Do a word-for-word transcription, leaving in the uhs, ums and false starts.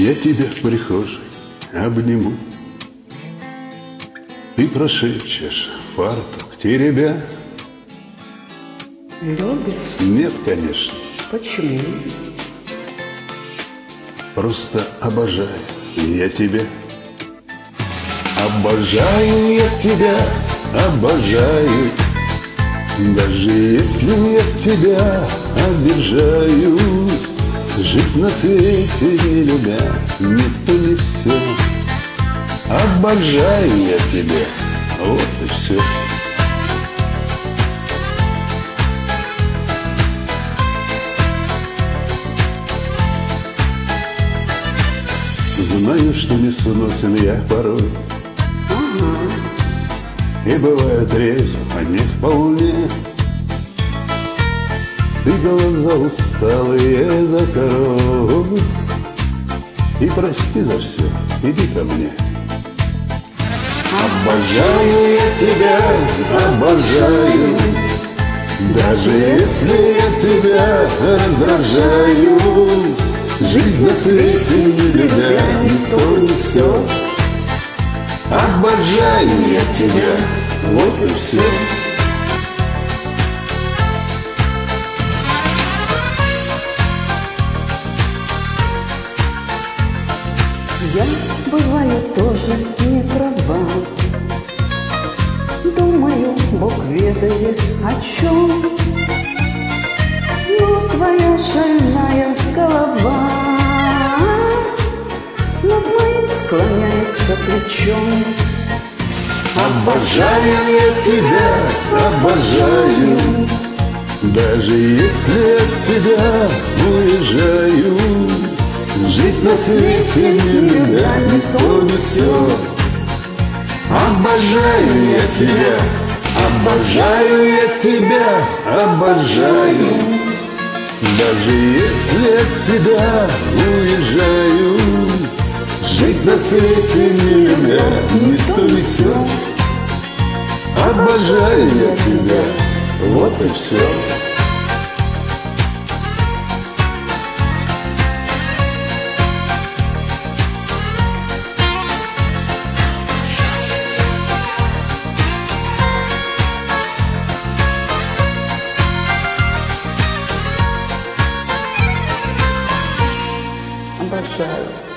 Я тебя в прихожей обниму, ты прошепчешь фартук теребя. Любишь? Нет, конечно. Почему? Просто обожаю я тебя. Обожаю я тебя, обожаю. Даже если я тебя обижаю, жить на свете не любя никто не все. Обожаю я тебя, вот и все. Знаю, что не сносен я порой, Ага. и бываю трезв, а не вполне. Ты глаза усталые закрой, и прости за все, иди ко мне. Обожаю я тебя, обожаю. Даже если я тебя раздражаю, жизнь на свете не любя никто не все. Обожаю я тебя, вот и все. Я бываю тоже не права. Думаю, Бог ведает о чем. Но твоя шальная голова над моим склоняется плечом. Обожаю я тебя, обожаю. Даже если от тебя уезжаю, жить на свете не любя никто не все. Обожаю я тебя, обожаю я тебя, обожаю. Даже если от тебя уезжаю, жить на свете не любя никто не все. Обожаю я тебя, вот и все. Обожаю.